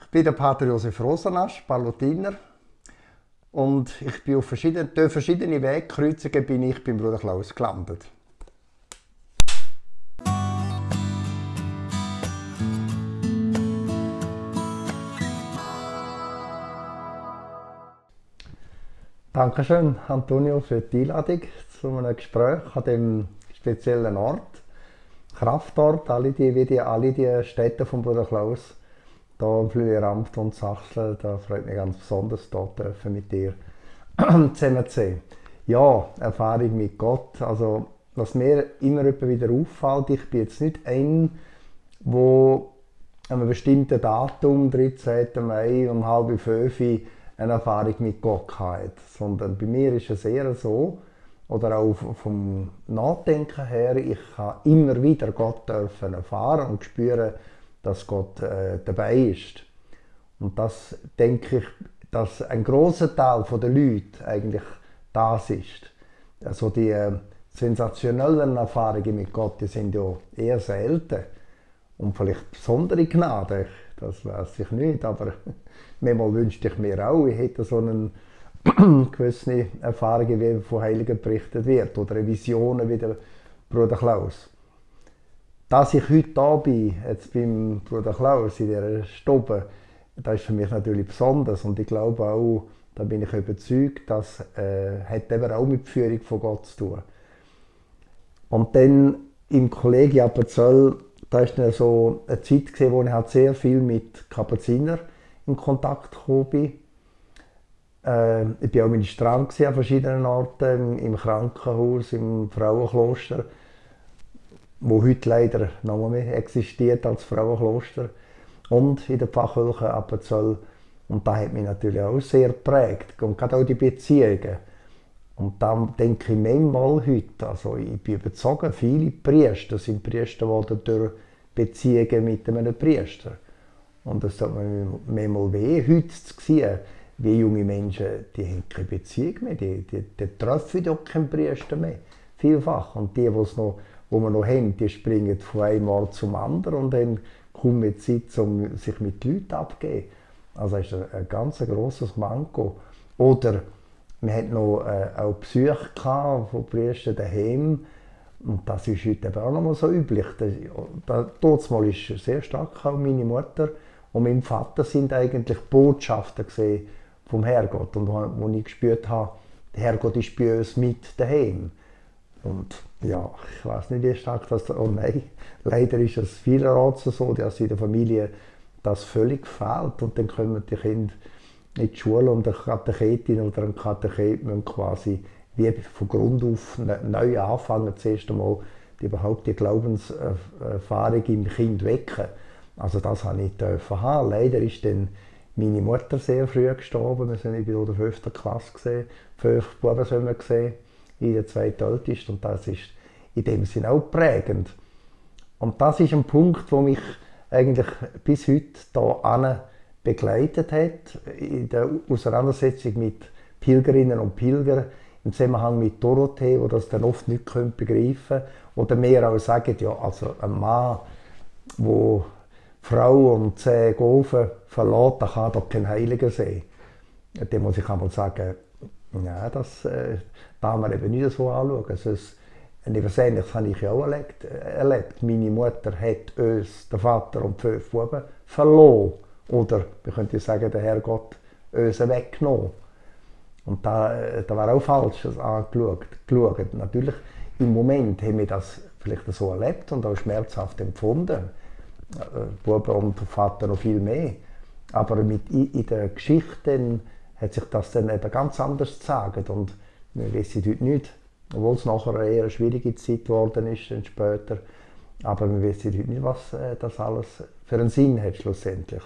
bin der Pater Josef Rosenasch, Palutiner. Und ich bin durch verschiedene Wegkreuzungen bin ich beim Bruder Klaus gelandet. Dankeschön, Antonio, für die Einladung zu einem Gespräch an diesem speziellen Ort. Kraftort, alle die Städte von Bruder Klaus, hier im Flüelamt und Sachsen, da freut mich ganz besonders, dort mit dir zusammen zu sein. Ja, Erfahrung mit Gott, also was mir immer wieder auffällt, ich bin jetzt nicht ein, der an einem bestimmten Datum, 13. Mai um 4:30 eine Erfahrung mit Gott hat, sondern bei mir ist es eher so, oder auch vom Nachdenken her, ich habe immer wieder Gott dürfen erfahren und spüren, dass Gott dabei ist. Und das denke ich, dass ein großer Teil der Leute eigentlich das ist. Also die sensationellen Erfahrungen mit Gott, die sind ja eher selten. Und vielleicht besondere Gnade, das weiß ich nicht, aber manchmal wünschte ich mir auch, ich hätte so eine gewisse Erfahrungen, wie von Heiligen berichtet wird, oder Visionen wie der Bruder Klaus. Dass ich heute da bin, jetzt beim Bruder Klaus in dieser Stube, das ist für mich natürlich besonders und ich glaube auch, da bin ich überzeugt, das hat eben auch mit die Führung von Gott zu tun. Und dann im Kollegium Appenzell, da war dann so eine Zeit, wo ich halt sehr viel mit Kapuzinern in Kontakt gekommen bin. Ich war auch Ministrant an verschiedenen Orten, im Krankenhaus, im Frauenkloster, wo heute leider noch mehr existiert als Frauenkloster, und in der Pfarrkirche Appenzell. Und das hat mich natürlich auch sehr geprägt, und gerade auch die Beziehungen. Und dann denke ich manchmal heute, also ich bin überzeugt, viele Priester sind Priester geworden durch Beziehungen mit einem Priester. Und es tut mir manchmal weh, heute zu sehen, wie junge Menschen, die haben keine Beziehung mehr, die treffen doch keinen Priester mehr, vielfach. Und die wir noch haben, die springen von einem Ort zum anderen und haben kaum mehr Zeit, um sich mit Leuten abzugeben. Also das ist ein ganz grosses Manko. Oder wir hatten noch auch Besuche von Priestern daheim. Und das ist heute eben auch noch mal so üblich. Damals war es sehr stark, auch meine Mutter und mein Vater sind eigentlich Botschafter vom Herrgott. Und wo ich gespürt habe, der Herrgott ist bei uns mit daheim. Und ja, ich weiß nicht, wie stark das. Oh nein, leider ist es vielerorts so, dass in der Familie das völlig fehlt. Und dann kommen die Kinder in die Schule und eine Katechetin oder ein Katechet müssen quasi wie von Grund auf neu anfangen, zuerst einmal überhaupt die Glaubenserfahrung im Kind wecken. Also das habe ich haben. Leider ist dann meine Mutter sehr früh gestorben. Ich war in der 5. Klasse gesehen, 5 Buben haben wir gesehen, ich der zweitälteste, und das ist in dem Sinne auch prägend. Und das ist ein Punkt, der mich eigentlich bis heute hier begleitet hat, in der Auseinandersetzung mit Pilgerinnen und Pilgern, im Zusammenhang mit Dorothee, die das dann oft nicht begreifen können. Oder mehr auch sagen, ja, also ein Mann, der Frau und 10 Gofen verlässt, der kann doch kein Heiliger sein. Dem muss ich einmal sagen, ja, das darf man eben nicht so anschauen. Also etwas Ähnliches habe ich ja auch erlebt. Meine Mutter hat uns, der Vater und 5 Buben, verloren. Oder, wir könnten sagen, der Herrgott uns weggenommen. Und da war auch Falsches angeschaut. Natürlich, im Moment haben wir das vielleicht so erlebt und auch schmerzhaft empfunden. Buben und Vater noch viel mehr. Aber in der Geschichte hat sich das dann eben ganz anders gezeigt. Und wir wissen heute nicht, obwohl es nachher eine eher schwierige Zeit geworden ist, später. Aber wir wissen heute nicht, was das alles für einen Sinn hat schlussendlich.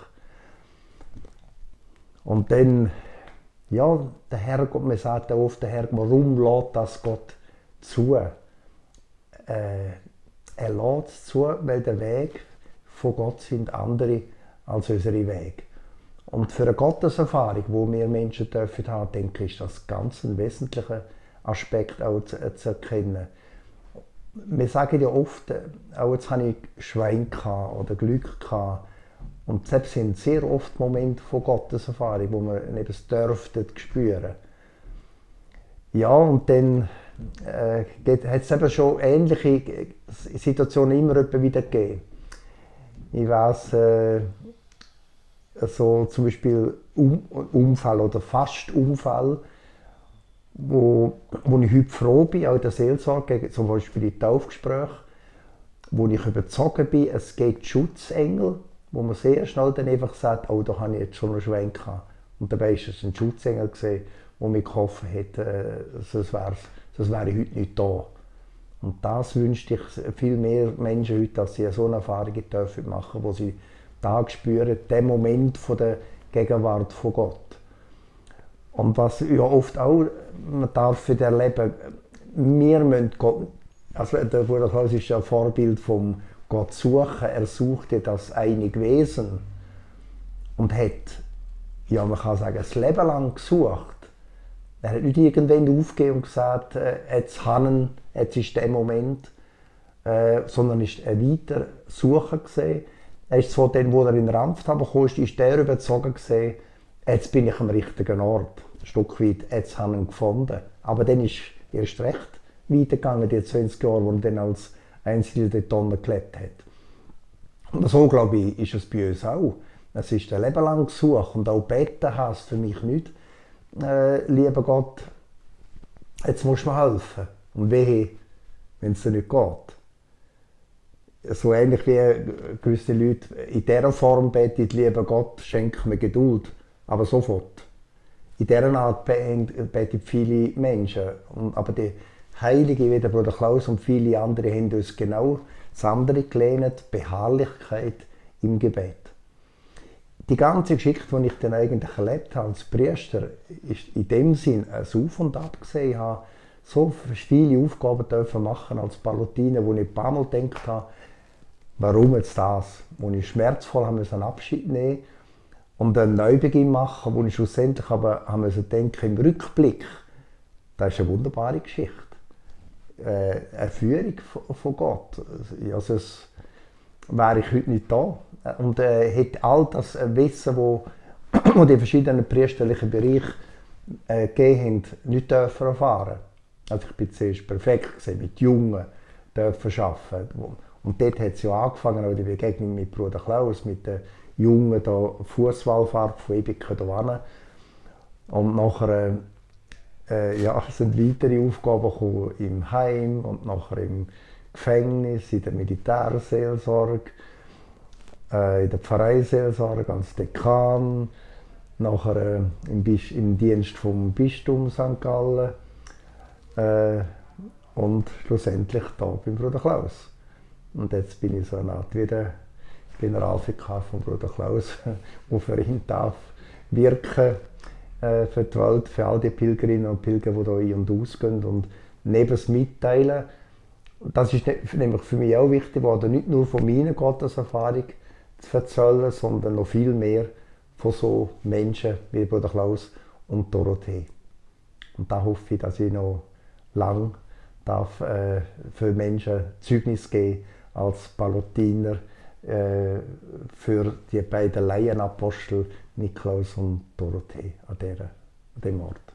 Und dann, ja, der Herrgott, man sagt ja oft, der Herrgott, warum lässt das Gott zu? Er lässt es zu, weil der Weg von Gott sind andere als unsere Wege. Und für eine Gotteserfahrung, die wir Menschen dürfen haben, denke ich, ist das ganz ein wesentlicher Aspekt auch zu erkennen. Wir sagen ja oft, auch jetzt hatte ich Schwein oder Glück gehabt, Und selbst sind sehr oft Momente von Gotteserfahrung, wo man eben es dürfte spüren. Ja, und dann hat es eben schon ähnliche Situationen immer wieder gegeben. Ich weiss, so zum Beispiel Unfall oder fast Unfall, wo ich heute froh bin, auch in der Seelsorge, zum Beispiel in Taufgesprächen, wo ich überzeugt bin, es gibt Schutzengel, wo man sehr schnell dann einfach sagt, oh, da habe ich jetzt schon einen Schwenk gehabt. Und dabei war es ein Schutzengel, der mir geholfen hat, sonst wäre ich heute nicht da. Und das wünschte ich viel mehr Menschen heute, dass sie so eine Erfahrung machen dürfen, wo sie da spüren, den Moment von der Gegenwart von Gott. Und was ja oft auch man darf erleben, wir müssen Gott, also der Bruder Klaus ist ja ein Vorbild vom Gott suchen, er suchte das einige Wesen und hat, ja man kann sagen, das Leben lang gesucht. Er hat nicht irgendwann aufgegeben und gesagt, jetzt ist der Moment, sondern ist ein weiter Suchen gesehen. Er ist zwar dann, wo er in Rampftaber kam, ist der überzogen gesehen, jetzt bin ich am richtigen Ort. Ein Stück weit, jetzt habe ich ihn gefunden. Aber dann ist erst recht weitergegangen, die 20 Jahre, wo er dann als Einzelner dort unten gelebt hat. Und so, glaube ich, ist es bei uns auch. Es ist ein Leben lang gesucht und auch beten heisst für mich nicht, lieber Gott, jetzt musst du mir helfen. Und wehe, wenn es dir nicht geht. So ähnlich wie gewisse Leute in dieser Form beten, lieber Gott, schenk mir Geduld, aber sofort. In dieser Art beten viele Menschen. Aber die Heiligen wie der Bruder Klaus und viele andere haben uns genau das andere gelernt, Beharrlichkeit im Gebet. Die ganze Geschichte, die ich dann eigentlich erlebt habe als Priester, ist in dem Sinn ein Auf und Ab gesehen. Ich habe so viele Aufgaben dürfen machen als Palutiner, wo ich ein paar Mal gedacht habe, warum jetzt das? Wo ich schmerzvoll einen Abschied nehmen und einen Neubeginn machen, wo ich schlussendlich aber denken, im Rückblick, das ist eine wunderbare Geschichte. Eine Führung von Gott. Also wäre ich heute nicht da. Und hätte all das Wissen, das die verschiedenen priesterlichen Bereiche gegeben haben, nicht dürfen erfahren. Also ich bin zuerst perfekt gewesen, mit Jungen dürfen arbeiten. Und dort hat es ja angefangen, auch die Begegnung mit Bruder Klaus, mit den Jungen, Fußballfahrt von Ebike hierhin. Und nachher sind weitere Aufgaben gekommen, im Heim und nachher im Gefängnis, in der Militärseelsorge, in der Pfarreiseelsorge als Dekan, nachher im Dienst vom Bistum St. Gallen und schlussendlich hier beim Bruder Klaus. Und jetzt bin ich so eine Art wie der Generalvikar von Bruder Klaus, der für ihn darf wirken für die Welt, für all die Pilgerinnen und Pilger, die hier ein- und ausgehen und neben das Mitteilen. Das ist nämlich für mich auch wichtig geworden, nicht nur von meiner Gotteserfahrung zu erzählen, sondern noch viel mehr von so Menschen wie Bruder Klaus und Dorothee. Und da hoffe ich, dass ich noch lange darf, für Menschen Zeugnis geben als Palutiner für die beiden Laienapostel Niklaus und Dorothee an dem Ort.